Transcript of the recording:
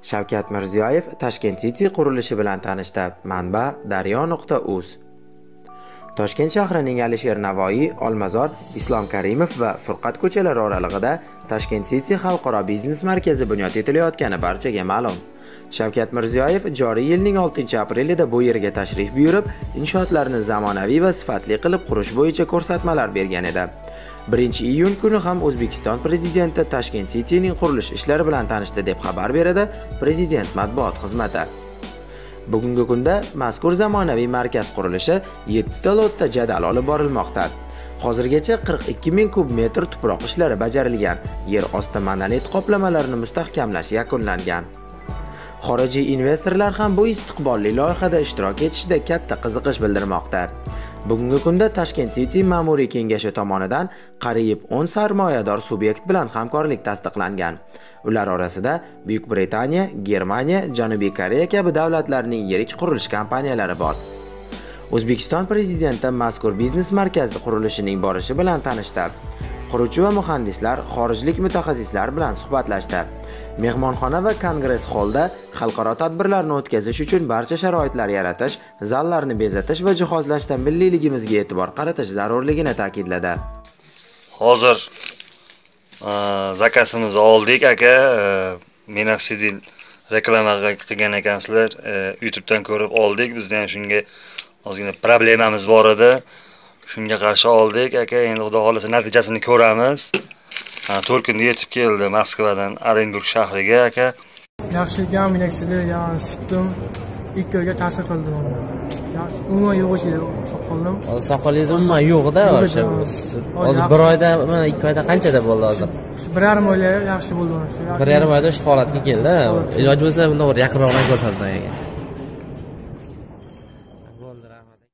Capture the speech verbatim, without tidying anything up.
Shavkat Mirziyoyev Tashkent City qurilishi bilan tanishdi. Manba daryo nuqta uz. Toshkent shahrining Alisher Navoiy, Olmazor, Islom Karimov va Furqat ko'chalari oralig'ida Tashkent City xalqaro biznes markazi bunyod etilayotgani barchaga ma'lum. Shavkat Mirziyoyev joriy yilning oltinchi aprelida bu yerga tashrif buyurib, inshootlarni zamonaviy va sifatli qilib qurish bo'yicha ko'rsatmalar bergan edi. birinchi iyun kuni ham O'zbekiston prezidenti Tashkent City'ning qurilish ishlari bilan tanishdi deb xabar beradi Prezident matbuot xizmati. Bugungi kunda mazkur zamonaviy markaz qurilishi yetti ta lotda jadal olib borilmoqda. Hozirgacha qirq ikki ming kub metr tuproq ishlari bajarilgan. Yer osti monolit qoplamalarini mustahkamlash yakunlangan. Xorijiy investorlar ham bu istiqbolli loyihada ishtirok etishda katta qiziqish bildirmoqda. Bugungi kunda Tashkent City ma'muriy kengashi tomonidan qariyb o'n sarmoyador subyekt bilan hamkorlik tasdiqlangan. Ular orasida Buyuk Britaniya, Germaniya, Janubiy Koreya kabi davlatlarning yirik qurilish kompaniyalari bor. O'zbekiston prezidenti mazkur biznes markazi qurilishining borishi bilan tanishdi. Quruvchi va muhandislar, xorijlik mutaxassislar bilan suhbatlashdi. Mehmonxona va kongress holda xalqaro tadbirlarni o'tkazish uchun barcha sharoitlar yaratish, zallarni bezatish va jihozlashda milliyligimizga e'tibor qaratish zarurligini ta'kidladi. Hozir zakasimizni oldik aka, Minoxidil reklama qilgan ekansizlar, YouTube'dan ko'rib oldik. Bizda ham shunga ozgina problemamiz bor edi. Shunga qarshi oldik aka, endi xudo xolasa natijasini ko'ramiz. to'rt kunda yetib keldi Moskvadan Orenburg shahriga aka. Yaxshi ekan, Minoxidil ya'ni sutdim, ikki oyga ta'sir qildi menga. Yaxshi, umuman yo'q edi, soqoldim. Hozir soqolingiz umuman yo'q-da, o'sha. Hozir bir oyda, mana ikki oyda qanchada bo'ldi hozir? bir yarim oyda yaxshi bo'ldi o'sha. bir yarim oyda shu holatga keldi. Iloji bo'lsa bundan yaqinroqdan ko'rsatsan ekan. Bo'ldi, rahmat.